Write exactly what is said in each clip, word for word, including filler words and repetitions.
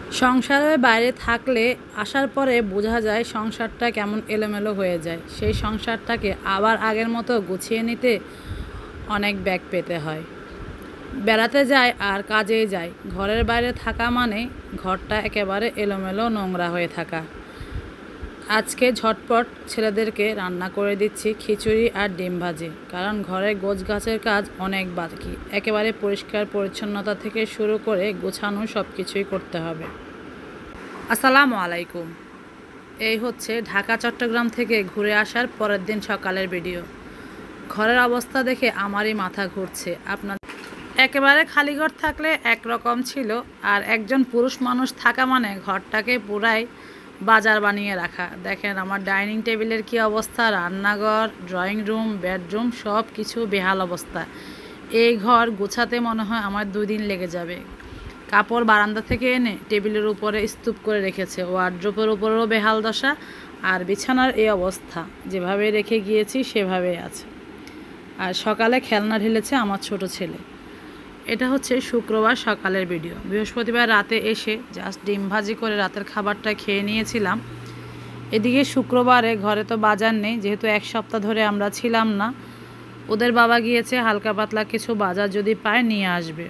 সংসারের বাইরে থাকলে আসার পরে বোঝা যায় সংসারটা কেমন এলোমেলো হয়ে যায়। সেই সংসারটাকে আবার আগের মতো গুছিয়ে নিতে অনেক ব্যাগ পেতে হয়। বেড়াতে যায় আর কাজে যায়, ঘরের বাইরে থাকা মানে ঘরটা একেবারে এলোমেলো নোংরা হয়ে থাকা। আজকে ঝটপট ছেলেদেরকে রান্না করে দিচ্ছি খিচুড়ি আর ডিম ভাজি, কারণ ঘরে গোছগাছের কাজ অনেক বাকি। একেবারে পরিষ্কার পরিচ্ছন্নতা থেকে শুরু করে গোছানো সব কিছুই করতে হবে। আসসালামু আলাইকুম। এই হচ্ছে ঢাকা চট্টগ্রাম থেকে ঘুরে আসার পরের দিন সকালের ভিডিও। ঘরের অবস্থা দেখে আমারই মাথা ঘুরছে। আপনার একেবারে খালি ঘর থাকলে একরকম ছিল, আর একজন পুরুষ মানুষ থাকা মানে ঘরটাকে পুরাই বাজার বানিয়ে রাখা। দেখেন আমার ডাইনিং টেবিলের কি অবস্থা, রান্নাঘর, ড্রয়িং রুম, বেডরুম সব কিছু বেহাল অবস্থা। এই ঘর গোছাতে মনে হয় আমার দুই দিন লেগে যাবে। কাপড় বারান্দা থেকে এনে টেবিলের উপরে স্তূপ করে রেখেছে, ওয়ার্ড্রোপের উপরেও বেহাল দশা, আর বিছানার এই অবস্থা। যেভাবে রেখে গিয়েছি সেভাবেই আছে। আর সকালে খেলনা ঢেলেছে আমার ছোট ছেলে। এটা হচ্ছে শুক্রবার সকালের ভিডিও। বৃহস্পতিবার রাতে এসে জাস্ট ডিম ভাজি করে রাতের খাবারটা খেয়ে নিয়েছিলাম। এদিকে শুক্রবারে ঘরে তো বাজার নেই, যেহেতু এক সপ্তাহ ধরে আমরা ছিলাম না। ওদের বাবা গিয়েছে হালকা পাতলা কিছু বাজার যদি পায় নিয়ে আসবে।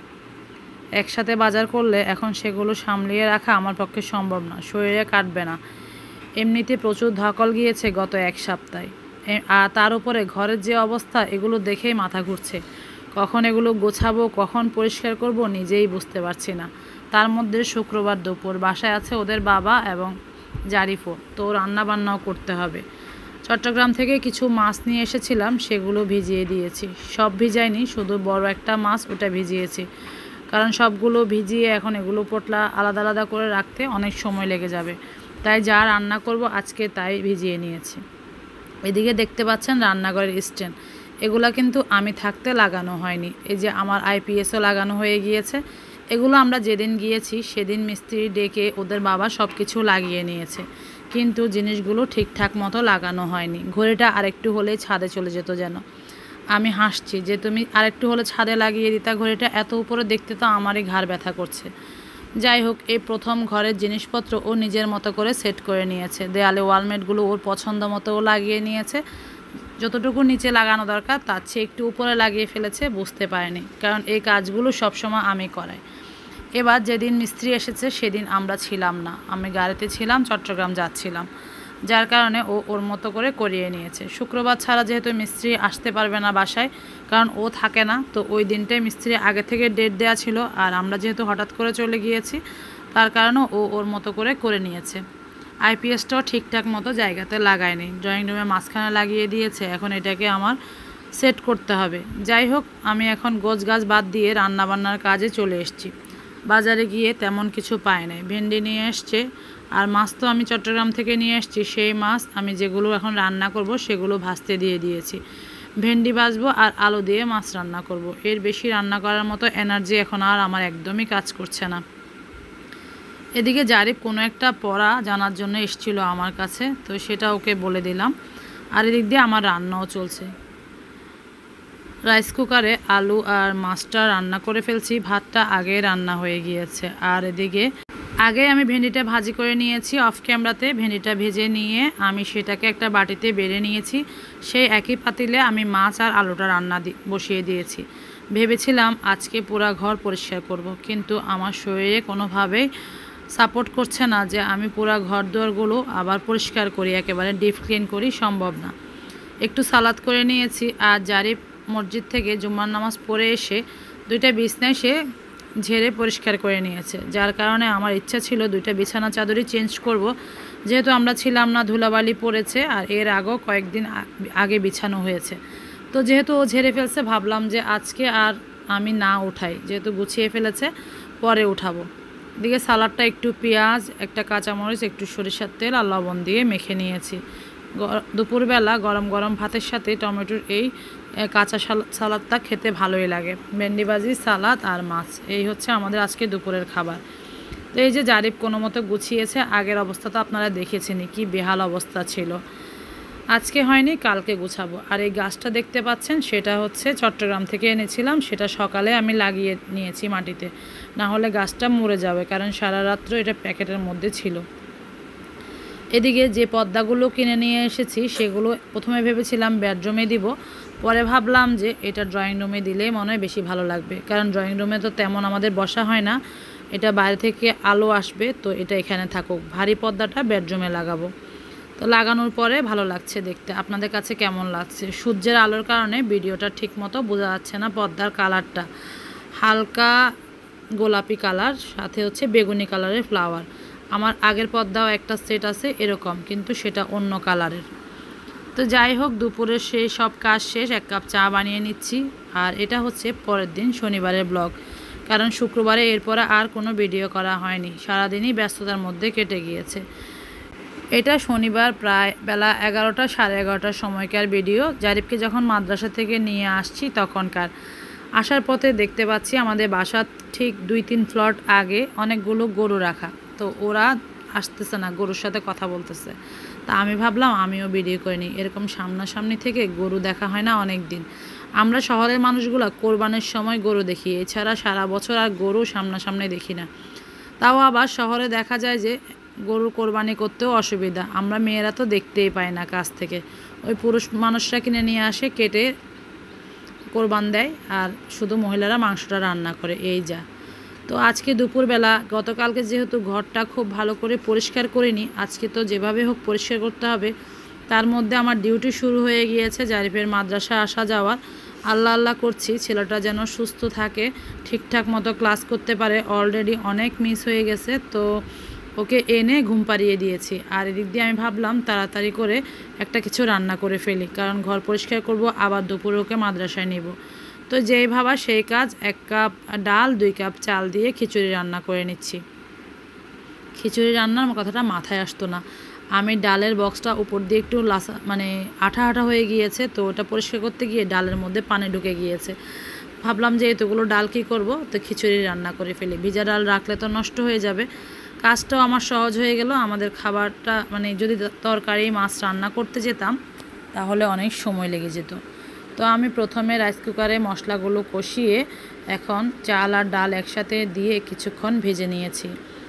একসাথে বাজার করলে এখন সেগুলো সামলিয়ে রাখা আমার পক্ষে সম্ভব না, শরীরে কাটবে না। এমনিতে প্রচুর ধকল গিয়েছে গত এক সপ্তাহে। আর তার উপরে ঘরের যে অবস্থা, এগুলো দেখেই মাথা ঘুরছে। কখন এগুলো গোছাবো, কখন পরিষ্কার করব নিজেই বুঝতে পারছি না। তার মধ্যে শুক্রবার দুপুর, বাসায় আছে ওদের বাবা এবং জারিফও, তো রান্না বান্নাও করতে হবে। চট্টগ্রাম থেকে কিছু মাছ নিয়ে এসেছিলাম, সেগুলো ভিজিয়ে দিয়েছি। সব ভিজাইনি, শুধু বড় একটা মাছ, ওটা ভিজিয়েছি। কারণ সবগুলো ভিজিয়ে এখন এগুলো পোটলা আলাদা আলাদা করে রাখতে অনেক সময় লেগে যাবে, তাই যা রান্না করব আজকে তাই ভিজিয়ে নিয়েছি। এদিকে দেখতে পাচ্ছেন রান্নাঘরের স্ট্যান্ড, এগুলো কিন্তু আমি থাকতে লাগানো হয়নি। এই যে আমার আইপিএসও লাগানো হয়ে গিয়েছে। এগুলো আমরা যেদিন গিয়েছি সেদিন মিস্ত্রি ডেকে ওদের বাবা সব কিছু লাগিয়ে নিয়েছে, কিন্তু জিনিসগুলো ঠিকঠাক মতো লাগানো হয়নি। ঘড়িটা আরেকটু হলেই ছাদে চলে যেত যেন। আমি হাসছি যে তুমি আরেকটু হলে ছাদে লাগিয়ে দিতা ঘড়িটা, এত উপরে দেখতে তো আমারই ঘাড় ব্যথা করছে। যাই হোক, এই প্রথম ঘরের জিনিসপত্র ও নিজের মতো করে সেট করে নিয়েছে। দেয়ালে ওয়ালমেটগুলো ওর পছন্দ মতো ও লাগিয়ে নিয়েছে। যতটুকু নিচে লাগানো দরকার তার চেয়ে একটু উপরে লাগিয়ে ফেলেছে, বুঝতে পারেনি, কারণ এই কাজগুলো সবসময় আমি করাই। এবার যেদিন মিস্ত্রি এসেছে সেদিন আমরা ছিলাম না, আমি গাড়িতে ছিলাম, চট্টগ্রাম যাচ্ছিলাম, যার কারণে ও ওর মতো করে করিয়ে নিয়েছে। শুক্রবার ছাড়া যেহেতু মিস্ত্রি আসতে পারবে না বাসায়, কারণ ও থাকে না, তো ওই দিনটাই মিস্ত্রি আগে থেকে ডেট দেওয়া ছিল, আর আমরা যেহেতু হঠাৎ করে চলে গিয়েছি তার কারণে ও ওর মতো করে করে নিয়েছে। আইপিএসটাও ঠিকঠাক মতো জায়গাতে লাগায়নি, ড্রয়িং রুমে মাঝখানে লাগিয়ে দিয়েছে। এখন এটাকে আমার সেট করতে হবে। যাই হোক, আমি এখন গোছ গাছ বাদ দিয়ে রান্নাবান্নার কাজে চলে এসেছি। বাজারে গিয়ে তেমন কিছু পাই নাই। ভেন্ডি নিয়ে এসছে, আর মাছ তো আমি চট্টগ্রাম থেকে নিয়ে এসেছি। সেই মাছ আমি যেগুলো এখন রান্না করব সেগুলো ভাজতে দিয়ে দিয়েছি। ভেন্ডি ভাজবো আর আলু দিয়ে মাছ রান্না করব। এর বেশি রান্না করার মতো এনার্জি এখন আর আমার একদমই কাজ করছে না। এদিকে জারিফ কোনো একটা পড়া জানার জন্য এসেছিল আমার কাছে, তো সেটা ওকে বলে দিলাম। আর এদিক দিয়ে আমার রান্নাও চলছে। রাইস কুকারে আলু আর মাছটা রান্না করে ফেলছি, ভাতটা আগে রান্না হয়ে গিয়েছে। আর এদিকে আগে আমি ভেন্ডিটা ভাজি করে নিয়েছি অফ ক্যামেরাতে। ভেন্ডিটা ভেজে নিয়ে আমি সেটাকে একটা বাটিতে বেড়ে নিয়েছি। সেই একই পাতিলে আমি মাছ আর আলুটা রান্না দি বসিয়ে দিয়েছি। ভেবেছিলাম আজকে পুরা ঘর পরিষ্কার করব, কিন্তু আমার শরীরে কোনোভাবেই সাপোর্ট করছে না যে আমি পুরা ঘর দুয়ারগুলো আবার পরিষ্কার করি, একেবারে ডিপ ক্লিন করি, সম্ভব না। একটু সালাদ করে নিয়েছি। আর জারিফ মসজিদ থেকে জুম্মার নামাজ পড়ে এসে দুইটা বিছনায় সে ঝেড়ে পরিষ্কার করে নিয়েছে, যার কারণে আমার ইচ্ছা ছিল দুইটা বিছানা চাদরই চেঞ্জ করব, যেহেতু আমরা ছিলাম না, ধুলাবালি পড়েছে, আর এর আগেও কয়েকদিন আগে বিছানো হয়েছে। তো যেহেতু ও ঝেড়ে ফেলছে, ভাবলাম যে আজকে আর আমি না উঠাই, যেহেতু গুছিয়ে ফেলেছে, পরে উঠাবো। এদিকে সালাডটা একটু পেঁয়াজ, একটা কাঁচামরিচ, একটু সরিষার তেল আর লবণ দিয়ে মেখে নিয়েছি। দুপুরবেলা গরম গরম ভাতের সাথে টমেটোর এই কাঁচা সালাদটা খেতে ভালোই লাগে। ভেন্ডি ভাজি, সালাদ আর মাছ, এই হচ্ছে আমাদের আজকে দুপুরের খাবার। তো এই যে জারিফ কোনো মতো গুছিয়েছে। আগের অবস্থা তো আপনারা দেখেছেনই, কি বেহাল অবস্থা ছিল। আজকে হয়নি, কালকে গুছাবো। আর এই গাছটা দেখতে পাচ্ছেন, সেটা হচ্ছে চট্টগ্রাম থেকে এনেছিলাম। সেটা সকালে আমি লাগিয়ে নিয়েছি মাটিতে, না হলে গাছটা মরে যাবে, কারণ সারা রাত্র এটা প্যাকেটের মধ্যে ছিল। এদিকে যে পর্দাগুলো কিনে নিয়ে এসেছি সেগুলো প্রথমে ভেবেছিলাম বেডরুমে দিব, পরে ভাবলাম যে এটা ড্রয়িং রুমে দিলে মনে হয় বেশি ভালো লাগবে, কারণ ড্রয়িং রুমে তো তেমন আমাদের বসা হয় না, এটা বাইরে থেকে আলো আসবে, তো এটা এখানে থাকুক। ভারী পর্দাটা বেডরুমে লাগাবো। তো লাগানোর পরে ভালো লাগছে দেখতে। আপনাদের কাছে কেমন লাগছে? সূর্যের আলোর কারণে ভিডিওটা ঠিক মতো বোঝা যাচ্ছে না। পর্দার কালারটা হালকা গোলাপি কালার, সাথে হচ্ছে বেগুনি কালারের ফ্লাওয়ার। আমার আগের পর্দাও একটা সেট আছে এরকম, কিন্তু সেটা অন্য কালারের। তো যাই হোক, দুপুরের সেই সব কাজ শেষ, এক কাপ চা বানিয়ে নিচ্ছি। আর এটা হচ্ছে পরের দিন শনিবারের ব্লগ, কারণ শুক্রবারে এরপরে আর কোনো ভিডিও করা হয়নি, সারাদিনই ব্যস্ততার মধ্যে কেটে গিয়েছে। এটা শনিবার প্রায় বেলা এগারোটা সাড়ে এগারোটার সময়কার ভিডিও। জারিফকে যখন মাদ্রাসা থেকে নিয়ে আসছি তখনকার। আসার পথে দেখতে পাচ্ছি আমাদের বাসার ঠিক দুই তিন ফ্লট আগে অনেকগুলো গরু রাখা, তো ওরা আসতেছে না, গরুর সাথে কথা বলতেছে। তা আমি ভাবলাম আমিও ভিডিও করে নিই, এরকম সামনাসামনি থেকে গরু দেখা হয় না অনেক দিন। আমরা শহরের মানুষগুলো কোরবানের সময় গরু দেখি, এছাড়া সারা বছর আর গরু সামনাসামনি দেখি না। তাও আবার শহরে দেখা যায় যে গরু কোরবানি করতেও অসুবিধা, আমরা মেয়েরা তো দেখতেই পাই না কাছ থেকে। ওই পুরুষ মানুষরা কিনে নিয়ে আসে, কেটে কোরবান দেয়, আর শুধু মহিলারা মাংসটা রান্না করে, এই যা। তো আজকে দুপুরবেলা, গতকালকে যেহেতু ঘরটা খুব ভালো করে পরিষ্কার করিনি, আজকে তো যেভাবে হোক পরিষ্কার করতে হবে। তার মধ্যে আমার ডিউটি শুরু হয়ে গিয়েছে জারিফের মাদ্রাসা আসা যাওয়ার। আল্লাহ আল্লাহ করছি ছেলেটা যেন সুস্থ থাকে, ঠিকঠাক মতো ক্লাস করতে পারে। অলরেডি অনেক মিস হয়ে গেছে, তো ওকে এনে ঘুম পাড়িয়ে দিয়েছি। আর এদিক দিয়ে আমি ভাবলাম তাড়াতাড়ি করে একটা কিছু রান্না করে ফেলি, কারণ ঘর পরিষ্কার করব, আবার দুপুরে ওকে মাদ্রাসায় নেব। তো যেই ভাবা সেই কাজ, এক কাপ ডাল দুই কাপ চাল দিয়ে খিচুড়ি রান্না করে নিচ্ছি। খিচুড়ি রান্নার কথাটা মাথায় আসতো না, আমি ডালের বক্সটা উপর দিয়ে একটু লাসা মানে আঠা আঠা হয়ে গিয়েছে, তো ওটা পরিষ্কার করতে গিয়ে ডালের মধ্যে পানি ঢুকে গিয়েছে। ভাবলাম যে এতগুলো ডাল কী করব, তো খিচুড়ি রান্না করে ফেলি, ভিজা ডাল রাখলে তো নষ্ট হয়ে যাবে। কাজটাও আমার সহজ হয়ে গেল। আমাদের খাবারটা মানে যদি তরকারি মাছ রান্না করতে যেতাম তাহলে অনেক সময় লেগে যেত। তো আমি প্রথমে রাইস কুকারে মশলাগুলো কষিয়ে এখন চাল আর ডাল একসাথে দিয়ে কিছুক্ষণ ভেজে নিয়েছি।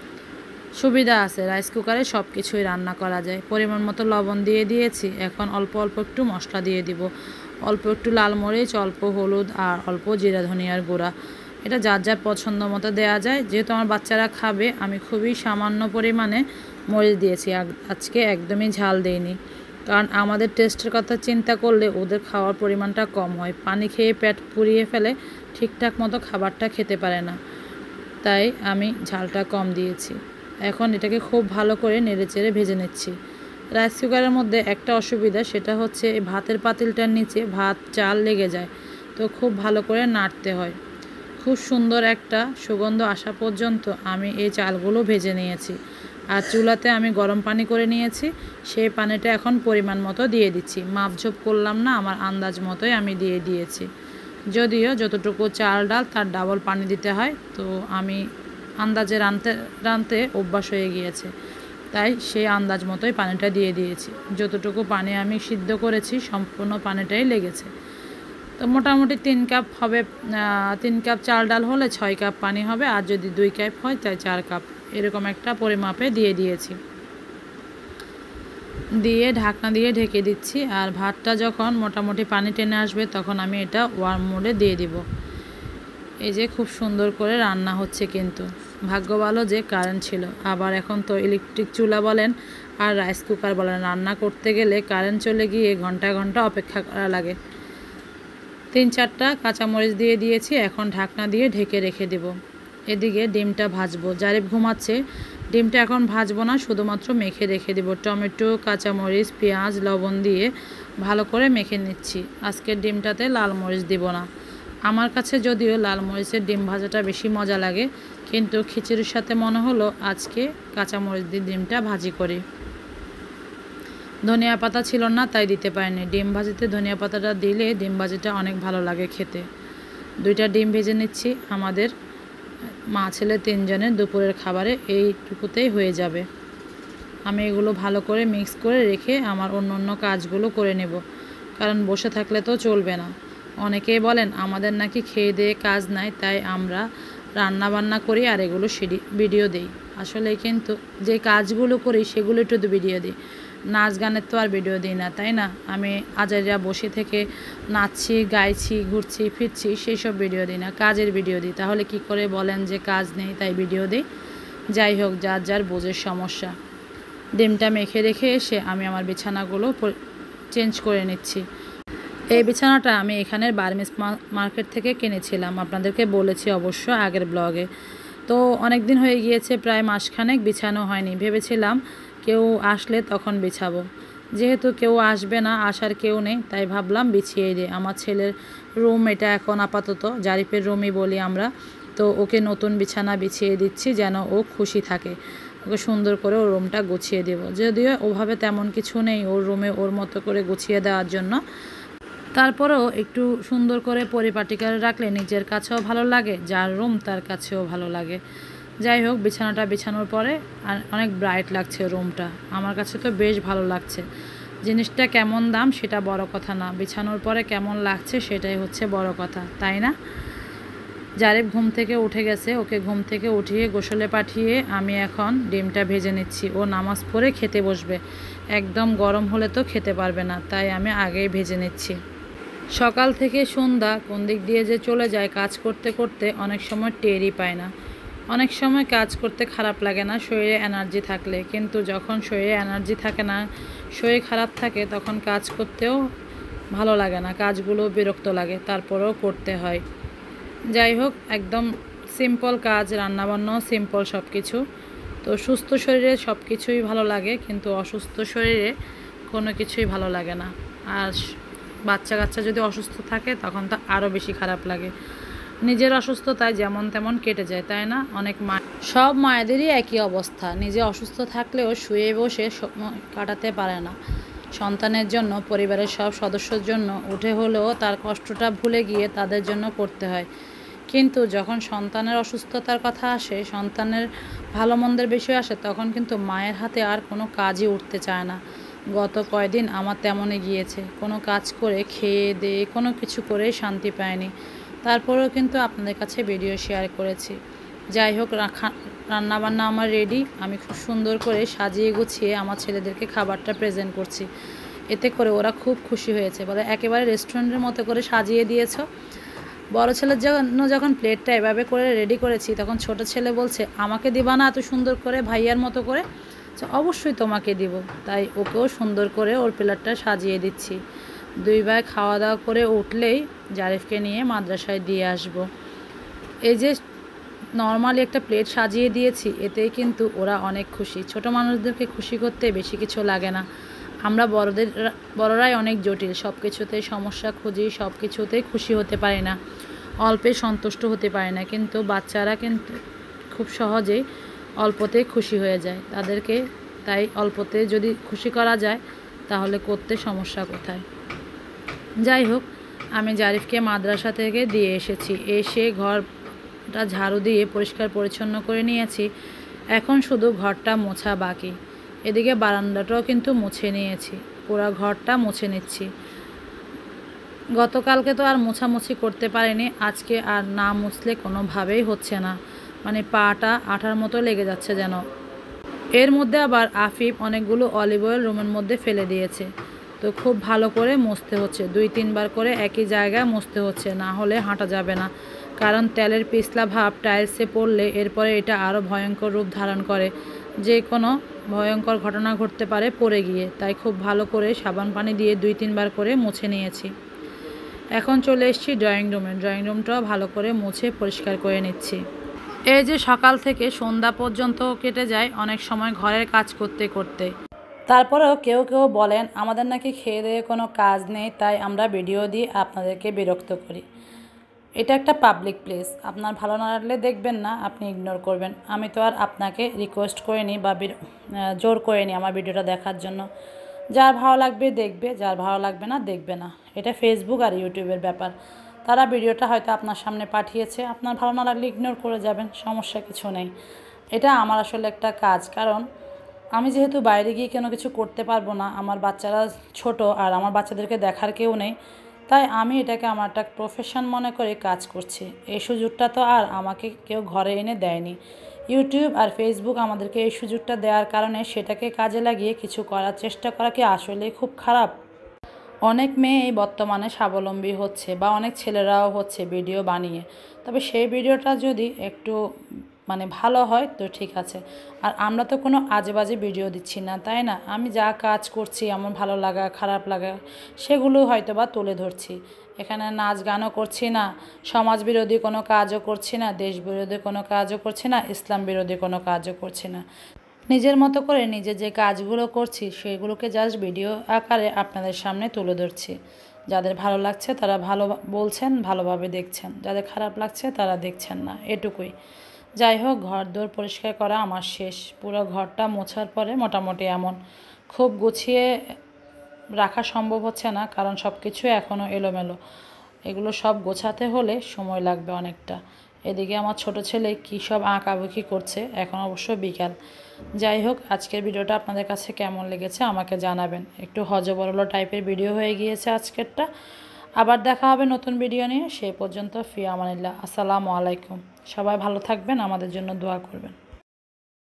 সুবিধা আছে, রাইস কুকারে সব কিছুই রান্না করা যায়। পরিমাণ মতো লবণ দিয়ে দিয়েছি, এখন অল্প অল্প একটু মশলা দিয়ে দিব। অল্প একটু লাল মরিচ, অল্প হলুদ আর অল্প জিরা ধনিয়ার গুঁড়া। এটা যার যার পছন্দ মতো দেওয়া যায়। যেহেতু আমার বাচ্চারা খাবে, আমি খুবই সামান্য পরিমাণে মরিচ দিয়েছি, আজকে একদমই ঝাল দেইনি, কারণ আমাদের টেস্টের কথা চিন্তা করলে ওদের খাওয়ার পরিমাণটা কম হয়। পানি খেয়ে পেট পুড়িয়ে ফেলে, ঠিকঠাক মতো খাবারটা খেতে পারে না, তাই আমি ঝালটা কম দিয়েছি। এখন এটাকে খুব ভালো করে নেড়েচেড়ে ভেজে নিচ্ছি। রাইস কুকারের মধ্যে একটা অসুবিধা, সেটা হচ্ছে ভাতের পাতিলটার নিচে ভাত চাল লেগে যায়, তো খুব ভালো করে নাড়তে হয়। খুব সুন্দর একটা সুগন্ধ আসা পর্যন্ত আমি এই চালগুলো ভেজে নিয়েছি। আর চুলাতে আমি গরম পানি করে নিয়েছি, সেই পানিটা এখন পরিমাণ মতো দিয়ে দিচ্ছি। মাপঝোপ করলাম না, আমার আন্দাজ মতোই আমি দিয়ে দিয়েছি। যদিও যতটুকু চাল ডাল তার ডাবল পানি দিতে হয়, তো আমি আন্দাজে রানতে রানতে অভ্যাস হয়ে গিয়েছে, তাই সেই আন্দাজ মতোই পানিটা দিয়ে দিয়েছি। যতটুকু পানি আমি সিদ্ধ করেছি সম্পূর্ণ পানিটাই লেগেছে। তো মোটামুটি তিন কাপ হবে, তিন কাপ চাল ডাল হলে ছয় কাপ পানি হবে, আর যদি দুই কাপ হয় তাই চার কাপ, এরকম একটা পরিমাপে দিয়ে দিয়েছি। দিয়ে ঢাকনা দিয়ে ঢেকে দিচ্ছি। আর ভাতটা যখন মোটামুটি পানি টেনে আসবে তখন আমি এটা ওয়ার্ম মোডে দিয়ে দিব। এই যে খুব সুন্দর করে রান্না হচ্ছে, কিন্তু ভাগ্য ভালো যে কারেন্ট ছিল। আবার এখন তো ইলেকট্রিক চুলা বলেন আর রাইস কুকার বলেন, রান্না করতে গেলে কারেন্ট চলে গিয়ে ঘন্টা ঘন্টা অপেক্ষা করা লাগে। তিন চারটা কাঁচামরিচ দিয়ে দিয়েছি, এখন ঢাকনা দিয়ে ঢেকে রেখে দেব। এদিকে ডিমটা ভাজবো, জারিফ ঘুমাচ্ছে। ডিমটা এখন ভাজবো না, শুধুমাত্র মেখে রেখে দেব। টমেটো, কাঁচামরিচ, পেঁয়াজ, লবণ দিয়ে ভালো করে মেখে নিচ্ছি। আজকের ডিমটাতে লাল মরিচ দিব না। আমার কাছে যদিও লাল মরিচের ডিম ভাজাটা বেশি মজা লাগে, কিন্তু খিচুড়ির সাথে মনে হলো আজকে কাঁচামরিচ দিয়ে ডিমটা ভাজি করি। ধনিয়া পাতা ছিল না তাই দিতে পারিনি। ডিম ভাজিতে ধনিয়া পাতাটা দিলে ডিম ভাজিটা অনেক ভালো লাগে খেতে। দুইটা ডিম ভেজে নিচ্ছি, আমাদের মা ছেলে তিনজনের দুপুরের খাবারে এইটুকুতেই হয়ে যাবে। আমি এগুলো ভালো করে মিক্স করে রেখে আমার অন্য অন্য কাজগুলো করে নেব, কারণ বসে থাকলে তো চলবে না। অনেকেই বলেন আমাদের নাকি খেয়ে দিয়ে কাজ নাই, তাই আমরা রান্না বান্না করি আর এগুলো ভিডিও দিই। আসলে কিন্তু যে কাজগুলো করি সেগুলো একটু ভিডিও দিই, নাচ গানের তো আর ভিডিও দিই না, তাই না? আমি আজাইরা বসে থেকে নাচছি, গাইছি, ঘুরছি, ফিরছি, সেই সব ভিডিও দিই না, কাজের ভিডিও দিই। তাহলে কি করে বলেন যে কাজ নেই তাই ভিডিও দিই? যাই হোক, যার যার বোঝের সমস্যা। ডিমটা মেখে রেখে এসে আমি আমার বিছানাগুলো চেঞ্জ করে নিচ্ছি। এই বিছানাটা আমি এখানের বার্মিস মার্কেট থেকে কিনেছিলাম, আপনাদেরকে বলেছি অবশ্য আগের ব্লগে। তো অনেক দিন হয়ে গিয়েছে, প্রায় মাসখানেক বিছানো হয়নি। ভেবেছিলাম কেউ আসলে তখন বিছাবো, যেহেতু কেউ আসবে না, আসার কেউ নেই, তাই ভাবলাম বিছিয়ে দিই। আমার ছেলের রুম এটা এখন আপাতত, জারিফের রুমই বলি আমরা। তো ওকে নতুন বিছানা বিছিয়ে দিচ্ছি যেন ও খুশি থাকে, ওকে সুন্দর করে ওর রুমটা গুছিয়ে দেবো। যদিও ওভাবে তেমন কিছু নেই ওর রুমে ওর মতো করে গুছিয়ে দেওয়ার জন্য, তারপরেও একটু সুন্দর করে পরিপাটি করে রাখলে নিজের কাছেও ভালো লাগে, যার রুম তার কাছেও ভালো লাগে। যাই হোক, বিছানাটা বিছানোর পরে অনেক ব্রাইট লাগছে রুমটা, আমার কাছে তো বেশ ভালো লাগছে। জিনিসটা কেমন দাম সেটা বড় কথা না, বিছানোর পরে কেমন লাগছে সেটাই হচ্ছে বড় কথা, তাই না? জারিফ ঘুম থেকে উঠে গেছে, ওকে ঘুম থেকে উঠিয়ে গোসলে পাঠিয়ে আমি এখন ডিমটা ভেজে নিচ্ছি। ও নামাজ পড়ে খেতে বসবে, একদম গরম হলে তো খেতে পারবে না, তাই আমি আগেই ভেজে নিচ্ছি। সকাল থেকে সন্ধ্যা কোন দিক দিয়ে যে চলে যায় কাজ করতে করতে অনেক সময় টেরই পায় না। অনেক সময় কাজ করতে খারাপ লাগে না শরীরে এনার্জি থাকলে, কিন্তু যখন শরীরে এনার্জি থাকে না, শরীর খারাপ থাকে, তখন কাজ করতেও ভালো লাগে না, কাজগুলো বিরক্ত লাগে, তারপরেও করতে হয়। যাই হোক, একদম সিম্পল কাজ, রান্নাবান্নাও সিম্পল সব কিছু। তো সুস্থ শরীরে সব কিছুই ভালো লাগে, কিন্তু অসুস্থ শরীরে কোনো কিছুই ভালো লাগে না। আর বাচ্চা কাচ্চা যদি অসুস্থ থাকে তখন তো আরও বেশি খারাপ লাগে। নিজের অসুস্থতায় যেমন তেমন কেটে যায়, তাই না? অনেক মা, সব মায়েদেরই একই অবস্থা, নিজে অসুস্থ থাকলেও শুয়ে বসে সময় কাটাতে পারে না। সন্তানের জন্য, পরিবারের সব সদস্যর জন্য উঠে হলেও তার কষ্টটা ভুলে গিয়ে তাদের জন্য করতে হয়। কিন্তু যখন সন্তানের অসুস্থতার কথা আসে, সন্তানের ভালো মন্দের বিষয় আসে, তখন কিন্তু মায়ের হাতে আর কোনো কাজই উঠতে চায় না। গত কয়দিন আমার তেমনই গিয়েছে, কোনো কাজ করে খেয়ে দিয়ে কোনো কিছু করেই শান্তি পায়নি। তারপরেও কিন্তু আপনাদের কাছে ভিডিও শেয়ার করেছি। যাই হোক, রান্নাবান্না আমার রেডি, আমি খুব সুন্দর করে সাজিয়ে গুছিয়ে আমার ছেলেদেরকে খাবারটা প্রেজেন্ট করছি। এতে করে ওরা খুব খুশি হয়েছে, বলে একেবারে রেস্টুরেন্টের মতো করে সাজিয়ে দিয়েছ। বড় ছেলের জন্য যখন প্লেটটা এভাবে করে রেডি করেছি, তখন ছোট ছেলে বলছে আমাকে দিবা না এত সুন্দর করে ভাইয়ার মতো করে? অবশ্যই তোমাকে দিব। তাই ওকেও সুন্দর করে ওর প্লেটটা সাজিয়ে দিচ্ছি। দুই ভাই খাওয়া দাওয়া করে উঠলেই জারিফকে নিয়ে মাদ্রাসায় দিয়ে আসব। এই যে নর্মালি একটা প্লেট সাজিয়ে দিয়েছি, এতেই কিন্তু ওরা অনেক খুশি। ছোট মানুষদেরকে খুশি করতে বেশি কিছু লাগে না। আমরা বড়দের বড়রাই অনেক জটিল, সব কিছুতেই সমস্যা খুঁজি, সব কিছুতেই খুশি হতে পারি না, অল্পে সন্তুষ্ট হতে পারি না। কিন্তু বাচ্চারা কিন্তু খুব সহজেই অল্পতেই খুশি হয়ে যায় তাদেরকে, তাই অল্পতে যদি খুশি করা যায় তাহলে করতে সমস্যা কোথায়? যাই হোক, আমি জারিফকে মাদ্রাসা থেকে দিয়ে এসেছি, এসে ঘরটা ঝাড়ু দিয়ে পরিষ্কার পরিচ্ছন্ন করে নিয়েছি। এখন শুধু ঘরটা মোছা বাকি। এদিকে বারান্দাটাও কিন্তু মুছে নিয়েছি, পুরো ঘরটা মুছে নিচ্ছি। গতকালকে তো আর মোছামুছি করতে পারিনি, আজকে আর না মুছলে কোনোভাবেই হচ্ছে না, মানে পাটা আঠার মতো লেগে যাচ্ছে যেন। এর মধ্যে আবার আফিফ অনেকগুলো অলিভ অয়েল রুমের মধ্যে ফেলে দিয়েছে, তো খুব ভালো করে মুছতে হচ্ছে, দুই তিনবার করে একই জায়গায় মুছতে হচ্ছে, না হলে হাঁটা যাবে না। কারণ তেলের পিছলা ভাব টাইলসে পড়লে এরপরে এটা আরও ভয়ঙ্কর রূপ ধারণ করে, যে কোনো ভয়ঙ্কর ঘটনা ঘটতে পারে পড়ে গিয়ে। তাই খুব ভালো করে সাবান পানি দিয়ে দুই তিনবার করে মুছে নিয়েছি। এখন চলে এসেছি ড্রয়িং রুমে, ড্রয়িং রুমটাও ভালো করে মুছে পরিষ্কার করে নিচ্ছি। এই যে সকাল থেকে সন্ধ্যা পর্যন্ত কেটে যায় অনেক সময় ঘরের কাজ করতে করতে। তারপরেও কেউ কেউ বলেন আমাদের নাকি খেয়ে দিয়ে কোনো কাজ নেই, তাই আমরা ভিডিও দিয়ে আপনাদেরকে বিরক্ত করি। এটা একটা পাবলিক প্লেস, আপনার ভালো না লাগলে দেখবেন না, আপনি ইগনোর করবেন। আমি তো আর আপনাকে রিকোয়েস্ট করিনি বা জোর করিনি আমার ভিডিওটা দেখার জন্য। যার ভালো লাগবে দেখবে, যার ভালো লাগবে না দেখবে না। এটা ফেসবুক আর ইউটিউবের ব্যাপার। তারা ভিডিওটা হয়তো আপনার সামনে পাঠিয়েছে, আপনার ভালো না লাগলে ইগনোর করে যাবেন, সমস্যা কিছু নেই। এটা আমার আসলে একটা কাজ, কারণ আমি যেহেতু বাইরে গিয়ে কোনো কিছু করতে পারবো না, আমার বাচ্চারা ছোট আর আমার বাচ্চাদেরকে দেখার কেউ নেই, তাই আমি এটাকে আমার একটা প্রফেশন মনে করে কাজ করছি। এই সুযোগটা তো আর আমাকে কেউ ঘরে এনে দেয়নি। ইউটিউব আর ফেসবুক আমাদেরকে এই সুযোগটা দেওয়ার কারণে সেটাকে কাজে লাগিয়ে কিছু করার চেষ্টা করা কি আসলে খুব খারাপ? অনেক মেয়ে বর্তমানে স্বাবলম্বী হচ্ছে বা অনেক ছেলেরাও হচ্ছে ভিডিও বানিয়ে, তবে সেই ভিডিওটা যদি একটু মানে ভালো হয় তো ঠিক আছে। আর আমরা তো কোনো আজে বাজে ভিডিও দিচ্ছি না, তাই না? আমি যা কাজ করছি আমার ভালো লাগা খারাপ লাগা সেগুলো হয়তো বা তুলে ধরছি। এখানে নাচ গানও করছি না, সমাজ বিরোধী কোনো কাজও করছি না, দেশ বিরোধী কোনো কাজও করছি না, ইসলাম বিরোধী কোনো কাজও করছি না। নিজের মতো করে নিজে যে কাজগুলো করছি সেগুলোকে জাস্ট ভিডিও আকারে আপনাদের সামনে তুলে ধরছি। যাদের ভালো লাগছে তারা ভালো বলছেন, ভালোভাবে দেখছেন, যাদের খারাপ লাগছে তারা দেখছেন না, এটুকুই। যাই হোক, ঘর দোর পরিষ্কার করা আমার শেষ। পুরো ঘরটা মোছার পরে মোটামুটি এমন খুব গুছিয়ে রাখা সম্ভব হচ্ছে না, কারণ সব কিছু এখনও এলোমেলো। এগুলো সব গোছাতে হলে সময় লাগবে অনেকটা। এদিকে আমার ছোট ছেলে কী সব আঁকাবুকি করছে, এখন অবশ্য বিকাল। যাই হোক, আজকের ভিডিওটা আপনাদের কাছে কেমন লেগেছে আমাকে জানাবেন। একটু হজবরল টাইপের ভিডিও হয়ে গিয়েছে আজকেরটা। আবার দেখা হবে নতুন ভিডিও নিয়ে। সেই পর্যন্ত ফি আমানিল্লাহ। আসসালামু আলাইকুম। সবাই ভালো থাকবেন, আমাদের জন্য দোয়া করবেন।